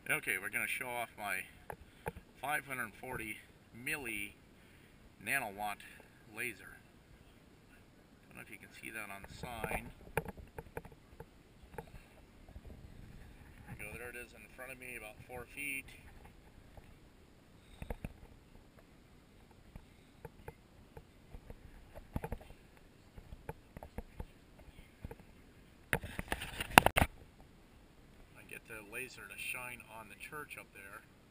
Okay, we're going to show off my 540 milli nanowatt laser. I don't know if you can see that on the sign. There it is in front of me, about 4 feet. I get the laser to shine on the church up there.